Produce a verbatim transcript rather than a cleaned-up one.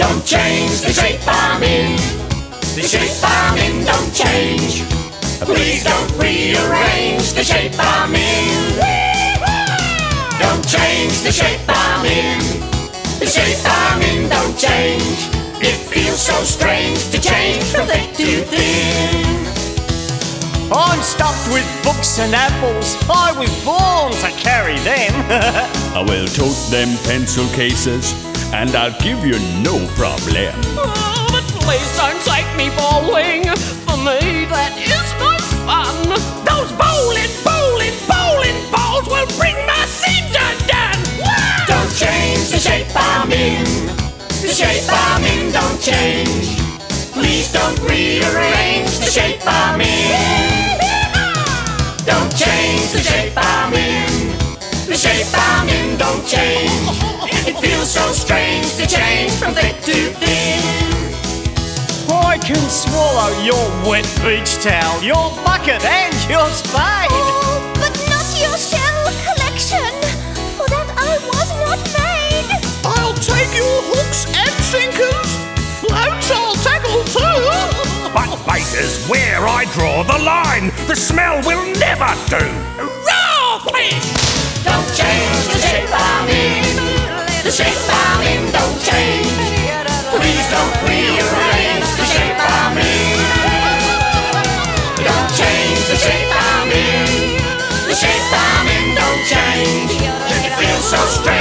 Don't change the shape I'm in. The shape I'm in, don't change. Please don't rearrange the shape I'm in. Don't change the shape I'm in. The shape I'm in, don't change. It feels so strange to change from thick to thin. I'm stuffed with books and apples. I was born to carry them. I will tote them pencil cases, and I'll give you no problem. Oh, but please don't take me bowling. For me, that is not fun. Those bowling, bowling, bowling balls will bring my cinder down. Don't change the shape I'm in. The shape I'm in, don't change. Please don't rearrange the shape I'm in. Don't change the shape I'm in. The shape I'm in, don't change. It feels so strange to change from thick to thin. I can swallow your wet beach towel, your bucket and your spade. Oh, but not your shell collection. For that I was not made. I'll take your hooks and sinkers. Floats I'll tackle too. But bait is where I draw the line. The smell will never do. Raw fish! Don't change the shape I'm in. The shape I'm in, don't change. Please don't rearrange the shape I'm in. Don't change the shape I'm in. The shape I'm in, don't change. It feels so strange.